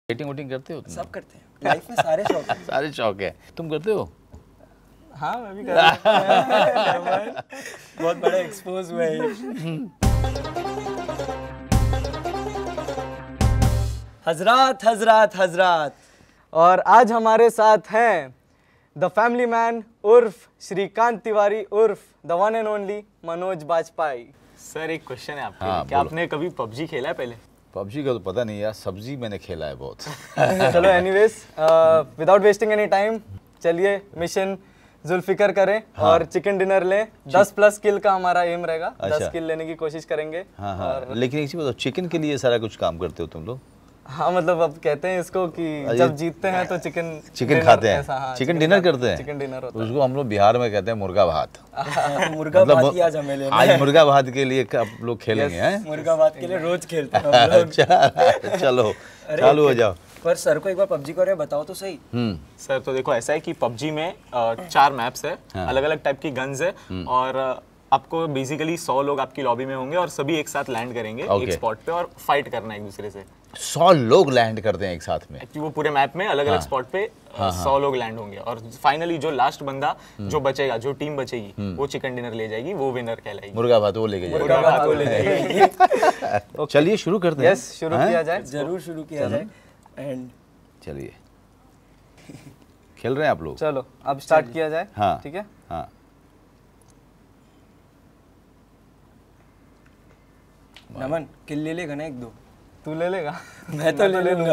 Dating voting करते हो तुम? सब करते हैं, लाइफ में सारे शौक हैं। सारे शौक है। तुम करते हो? हाँ मैं भी कर रहा हूँ। बहुत बड़ा एक्सपोज हुआ है। हजरात हजरात हजरात, और आज हमारे साथ हैं द फैमिली मैन उर्फ श्रीकांत तिवारी उर्फ the one and only Manoj Bajpayee. Sir एक क्वेश्चन है आपके हाँ, लिए, क्या बोलो। आपने कभी पबजी खेला है पहले? पबजी का तो पता नहीं यार, सब्जी मैंने खेला है बहुत। चलो anyways, without wasting any time चलिए मिशन जुल्फिकर करें और चिकन डिनर लें। 10+ किल का हमारा एम रहेगा। 10 किल लेने की कोशिश करेंगे। हाँ हाँ, लेकिन एक चीज बताओ, चिकन के लिए सारा कुछ काम करते हो तुम लोग? हाँ मतलब अब कहते हैं इसको कि जब जीतते हैं तो चिकन खाते हैं। हाँ, चिकन डिनर करते हैं। चिकन डिनर होता उसको हम लोग बिहार में कहते हैं मुर्गा भात। है। मुर्गा भात ही आज हमें लेना है। आज मुर्गा भात के लिए आप लोग खेलेंगे हैं? मुर्गा भात के लिए रोज खेलते हैं हम लोग। अच्छा, चलो चालू हो जाओ। पर सर को एक बार पबजी को बताओ तो सही। सर तो देखो ऐसा है कि पबजी में 4 मैप्स है, अलग अलग टाइप की गन्स है, और आपको बेसिकली 100 लोग आपकी लॉबी में होंगे और सभी एक साथ लैंड करेंगे एक स्पॉट पे और फाइट करना है एक दूसरे से। 100 लोग लैंड करते हैं एक साथ में? एक्चुअली वो पूरे मैप में अलग अलग स्पॉट पे 100 लोग लैंड होंगे, और फाइनली जो लास्ट बंदा जो बचेगा, जो टीम बचेगी, वो चिकन डिनर ले जाएगी, वो विनर कहलाएगी। मुर्गा भात वो लेके जाएगा। मुर्गा भात वो ले जाएगी। चलिए शुरू करते हैं। यस, शुरू किया जाए। जरूर शुरू किया जाए। एंड चलिए, खेल रहे हैं आप लोग? चलो अब स्टार्ट किया जाए। हाँ ठीक है। हाँ, नमन किल ले लेगा ना? 1-2 तू ले लेगा? मैं तो ले लूंगा।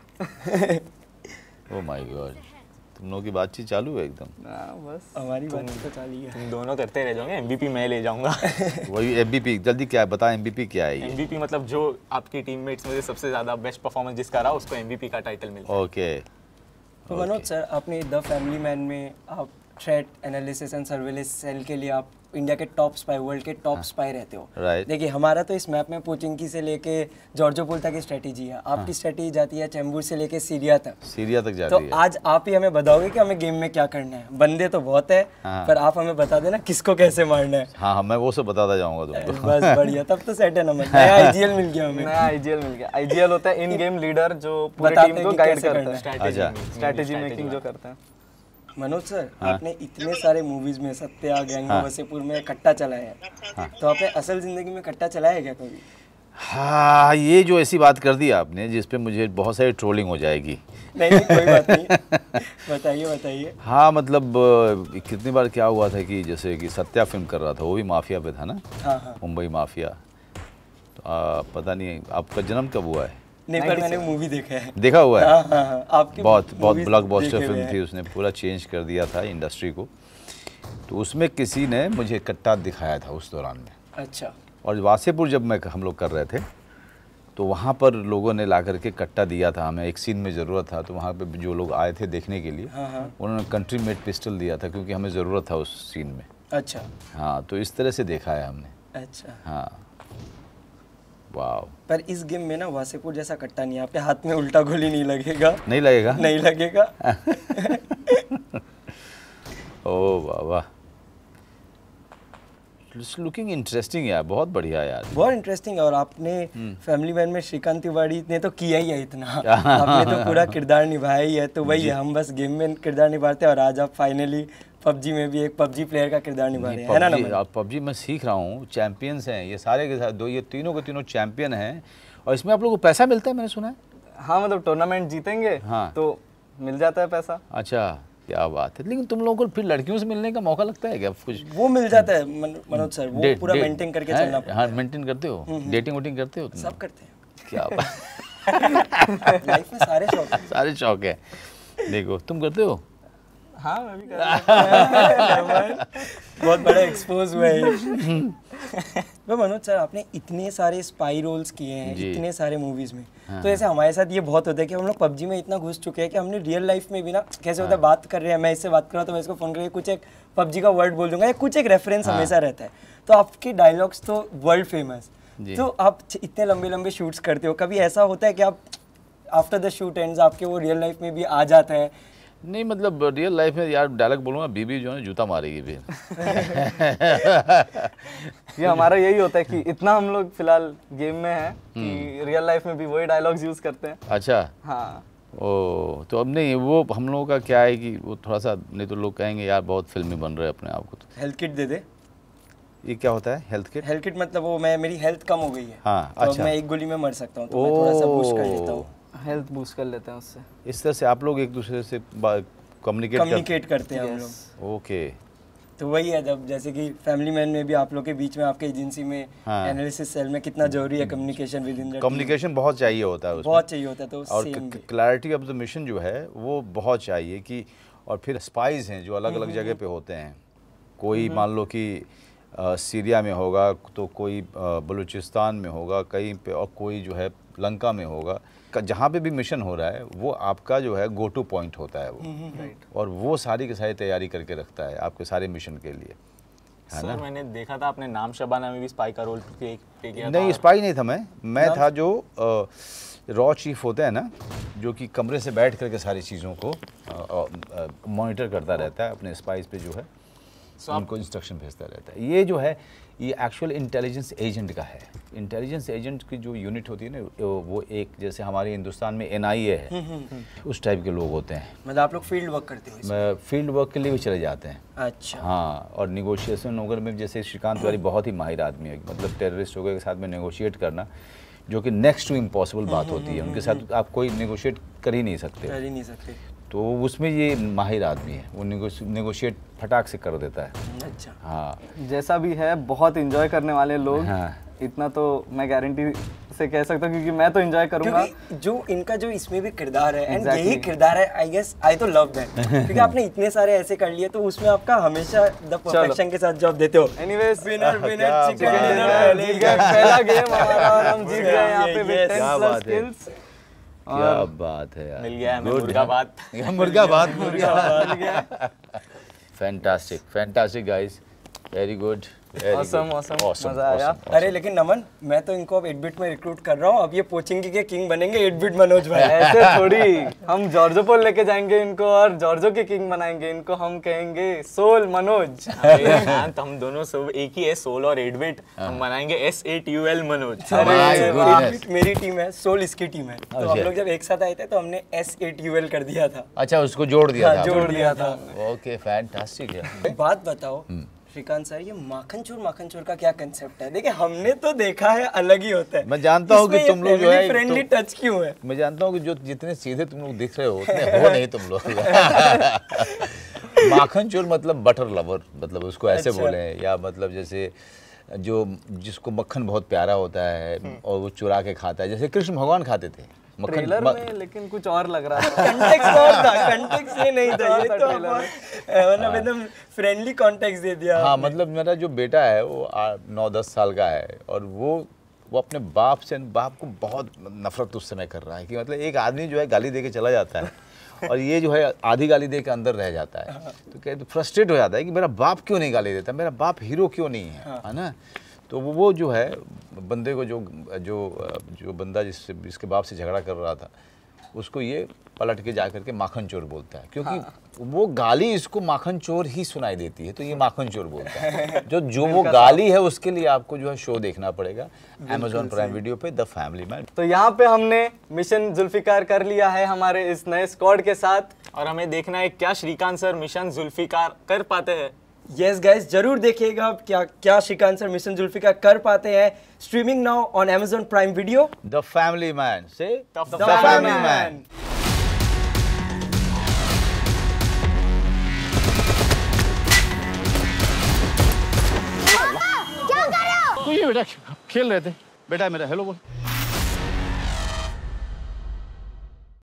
ओ माय गॉड, तुम लोगों की बातचीत चालू है एकदम। बस हमारी बात तो चालू है। तुम दोनों करते रह जाओगे, एमवीपी मैं ले जाऊंगा। वही एमवीपी, जल्दी क्या है बता, एमवीपी क्या है ये? एमवीपी मतलब जो आपकी टीममेट्स में से सबसे ज्यादा बेस्ट परफॉर्मेंस जिसका रहा उसको एमवीपी का टाइटल मिलता है। ओके। तो मनोज सर, आपने द फैमिली मैन में आप threat analysis and surveillance cell के लिए आप इंडिया के टॉप स्पाई, वर्ल्ड के टॉप स्पाई रहते हो। राइट। देखिए हमारा तो इस मैप में पोचिंकी से लेके जॉर्जो पुल तक की स्ट्रेटेजी है। आपकी स्ट्रेटेजी जाती है चेंबूर से लेके सीरिया तक। सीरिया तक तो जाती है। आज आप ही हमें बताओगे कि हमें गेम में क्या करना है। बंदे तो बहुत है, पर आप हमें बता देना किसको कैसे मारना है। हाँ हाँ, मैं वो सब बताता जाऊंगा तुमको। बस बढ़िया, तब तो सेट है नमन। नया आईजीएल मिल गया हमें। नया आईजीएल मिल गया। आईजीएल होता है इन गेम लीडर जो पूरी टीम को गाइड करता है, अच्छा, स्ट्रेटेजी मेकिंग जो करता है। मनोज सर, आपने इतने सारे मूवीज में सत्या, गैंग ऑफ वसेपुर में कट्टा चलाया है, तो आपने असल जिंदगी में कट्टा चलाया है क्या कभी? हाँ, ये जो ऐसी बात कर दी आपने जिस पे मुझे बहुत सारी ट्रोलिंग हो जाएगी। नहीं कोई बात नहीं, बताइए बताइए। हाँ मतलब कितनी बार क्या हुआ था कि जैसे कि सत्या फिल्म कर रहा था, वो भी माफिया पे था ना। हाँ हाँ। मुंबई माफिया। तो पता नहीं आपका जन्म कब हुआ है? नहीं पर मैंने मूवी देखा है। देखा हुआ है? हाँ हाँ हाँ, आपकी बहुत movies ब्लॉकबस्टर देखे हुए फिल्म थी, उसने पूरा चेंज कर दिया था इंडस्ट्री को। तो उसमें किसी ने मुझे कट्टा दिखाया था उस दौरान में। अच्छा। और वासेपुर जब हम लोग कर रहे थे तो वहाँ पर लोगों ने ला करके कट्टा दिया था हमें। एक सीन में ज़रूरत था तो वहाँ पे जो लोग आए थे देखने के लिए, उन्होंने कंट्री मेड पिस्टल दिया था क्योंकि हमें ज़रूरत था उस सीन में। अच्छा। हाँ, तो इस तरह से देखा है हमने। अच्छा। हाँ, वाह। पर इस गेम में ना वासेपुर जैसा कट्टा नहीं है, आपके हाथ में उल्टा गोली नहीं लगेगा। नहीं लगेगा? नहीं लगेगा। ओ वाह, लुकिंग इंटरेस्टिंग यार, बहुत बढ़िया यार, बहुत इंटरेस्टिंग है। और आपने फैमिली मैन में श्रीकांत तिवारी ने तो किया ही है इतना। आपने तो पूरा किरदार निभाया ही है। तो वही है, हम बस गेम में किरदार निभाते हैं और आज आप फाइनली पबजी में भी एक पबजी प्लेयर का किरदार निभा रहे हैं, है ना नमन? पबजी मैं सीख रहा हूँ, चैंपियंस हैं ये सारे के साथ, ये तीनों के तीनों चैंपियन हैं। और इसमें आप लोगों को पैसा मिलता है, मैंने सुना है। हाँ मतलब टूर्नामेंट जीतेंगे तो मिल जाता है पैसा। अच्छा, क्या बात है। लेकिन तुम लोगों को फिर लड़कियों से मिलने का मौका लगता है क्या कुछ? वो मिल जाता है मनोज सर, वो पूरा मेंटेन करके चलना पड़ता है। हाँ, मेंटेन करते हो, डेटिंग वोटिंग करते हो? सब करते हैं। क्या बात। लाइफ में सारे शौक हैं। सारे शौक है। देखो, तुम करते हो? हाँ मैं भी कर रहा हूँ। बहुत बड़ा एक्सपोज हुआ है। तो मनोज सर, आपने इतने सारे स्पाई रोल्स किए हैं इतने सारे मूवीज में, तो ऐसे हमारे साथ ये बहुत होता है कि हम लोग पबजी में इतना घुस चुके हैं कि हमने रियल लाइफ में भी ना, कैसे होता है, बात कर रहे हैं, मैं इससे बात कर रहा हूँ तो मैं इसको फोन करके कुछ एक पबजी का वर्ड बोल दूंगा या कुछ एक रेफरेंस हमेशा रहता है। तो आपके डायलॉग्स तो वर्ल्ड फेमस। तो आप इतने लंबे लंबे शूट्स करते हो, कभी ऐसा होता है कि आप आफ्टर द शूट एंड्स आपके वो रियल लाइफ में भी आ जाता है? नहीं मतलब रियल लाइफ में यार डायलॉग बोलूँगा बीबी जो है जूता मारेगी फिर। ये हमारा यही होता है कि इतना हम लोग फिलहाल गेम में हैं कि रियल लाइफ में भी वही डायलॉग्स यूज करते हैं। अच्छा हाँ। ओ तो अब नहीं वो हम लोगों का क्या है कि वो थोड़ा सा, नहीं तो लोग कहेंगे यार बहुत फिल्मी बन रहे हैं अपने आप को। तो हेल्थ किट दे दे। ये क्या होता है हेल्थ किट? हेल्थ किट मतलब वो मेरी हेल्थ कम हो गई है। हाँ, तो अच्छा। मैं एक गोली में मर सकता हूँ, तो मैं थोड़ा सा बूस्ट कर लेता हूँ। हेल्थ बूस्ट कर लेते हैं उससे। इस तरह से आप लोग एक दूसरे से कम्युनिकेट करते हैं हम लोग। ओके। तो वही है, जब जैसे कि फैमिली मैन में भी आप लोग के बीच में, आपके एजेंसी में, एनालिसिस सेल में कितना जरूरी है communication within the team. Communication बहुत चाहिए होता है उसमें। बहुत चाहिए होता है। तो और क्लैरिटी ऑफ द मिशन जो है वो बहुत चाहिए कि, और फिर स्पाइस हैं जो अलग अलग जगह पे होते हैं। कोई मान लो कि सीरिया में होगा, तो कोई बलूचिस्तान में होगा कहीं पे, और कोई जो है लंका में होगा। जहाँ पे भी मिशन हो रहा है वो आपका जो है गो टू पॉइंट होता है वो, और वो सारी की सारी तैयारी करके रखता है आपके सारे मिशन के लिए, है ना। मैंने देखा था आपने नाम शबाना में भी स्पाई का रोल प्ले किया था। नहीं स्पाई नहीं था मैं था जो रॉ चीफ होता है ना, जो कि कमरे से बैठ करके सारी चीज़ों को मॉनिटर करता रहता है अपने स्पाइस पे, जो है उनको इंस्ट्रक्शन भेजता रहता है। ये जो है ये एक्चुअल इंटेलिजेंस एजेंट का है। इंटेलिजेंस एजेंट की जो यूनिट होती है ना, वो एक जैसे हमारे हिंदुस्तान में NIA है, उस टाइप के लोग होते हैं। मतलब आप लोग फील्ड वर्क करते हो? मैं फील्ड वर्क के लिए भी चले जाते हैं। अच्छा। हाँ, और निगोशिएशन वगैरह में जैसे श्रीकांत तिवारी बहुत ही माहिर आदमी है, मतलब टेररिस्ट वगैरह के साथ में नेगोशिएट करना, जो कि नेक्स्ट टू इम्पॉसिबल बात होती है। उनके साथ आप कोई नेगोशिएट कर ही नहीं सकते। तो उसमें ये माहिर आदमी है, वो नेगोशिएट फटाक से कर देता है। अच्छा। हाँ, जैसा भी है बहुत एंजॉय करने वाले लोग। हाँ। इतना तो मैं गारंटी से कह सकता हूँ, क्योंकि मैं तो एंजॉय करूंगा। क्योंकि जो इनका जो इसमें भी किरदार है, एंड यही किरदार है, आई गेस आई तो लव दैट। क्योंकि आपने इतने सारे ऐसे कर लिए, तो उसमें आपका हमेशा द परफेक्शन के साथ जॉब देते हो। एनीवेज, विनर चिकन डिनर पहला गेम हमारा और हम जीत गए यहाँ पे विद 10+ स्किल्स। क्या बात है यार, मिल गया हमें मुर्गा बात। मुर्गा बात। Fantastic guys, very good, awesome, मजा आया। अरे लेकिन नमन, मैं तो इनको अब 8-बिट में रिक्रूट कर रहा हूँ। अब ये पोचिंगी के किंग बनेंगे 8-बिट मनोज भाई। ऐसे थोड़ी, हम जॉर्जो पोल लेके जाएंगे इनको और जॉर्जो के किंग बनाएंगे इनको। हम कहेंगे सोल मनोज। तो हम दोनों सब एक ही है, सोल और 8-बिट। हम बनाएंगे S8UL मनोज। मेरी टीम है, सोल इसकी टीम है। तो हम लोग जब एक साथ आए थे तो हमने S8UL कर दिया था। अच्छा, उसको जोड़ दिया था। ओके, फैंटास्टिक है। बात बताओ श्रीकांत सर, ये माखन चोर का क्या कंसेप्ट है? देखिए हमने तो देखा है अलग ही होता है। मैं जानता हूँ कि तुम लोग जो है फ्रेंडली टच क्यों है। मैं जानता हूँ कि जो जितने सीधे तुम लोग दिख रहे हो उतने हो नहीं तुम लोग। माखन चोर मतलब बटर लवर, मतलब उसको ऐसे बोले, या मतलब जैसे जो जिसको मक्खन बहुत प्यारा होता है और वो चुरा के खाता है, जैसे कृष्ण भगवान खाते थे ट्रेलर में, लेकिन कुछ और लग रहा था। कंटेक्स्ट और था, कंटेक्स्ट ये नहीं था। ये तो मतलब एकदम फ्रेंडली कॉन्टेक्स्ट दे दिया। हाँ, मतलब मेरा जो बेटा है वो 9-10 साल का है, और वो अपने बाप को बहुत नफरत उस समय कर रहा है कि मतलब एक आदमी जो है गाली दे के चला जाता है और ये जो है आधी गाली दे के अंदर रह जाता है। तो कहते फ्रस्ट्रेट हो जाता है कि मेरा बाप क्यों नहीं गाली देता, मेरा बाप हीरो क्यों नहीं है ना। तो वो जो है बंदे को जो बंदा जिसके बाप से झगड़ा कर रहा था, उसको ये पलट के जा करके माखन चोर बोलता है, क्योंकि वो गाली इसको माखन चोर ही सुनाई देती है, तो ये माखन चोर बोलता है। जो वो गाली है उसके लिए आपको जो है शो देखना पड़ेगा Amazon प्राइम वीडियो पे, द फैमिली मैन। तो यहाँ पे हमने मिशन जुल्फिकार कर लिया है हमारे इस नए स्क्वाड के साथ, और हमें देखना है क्या श्रीकांत सर मिशन जुल्फिकार कर पाते हैं। यस गाइस, जरूर देखिएगा क्या श्रीकांत सर मिशन जुल्फिकार कर पाते हैं। Streaming now on Amazon prime video, the family man से द फैमिली मैन। बेटा खेल रहे थे, बेटा मेरा हेलो बोल।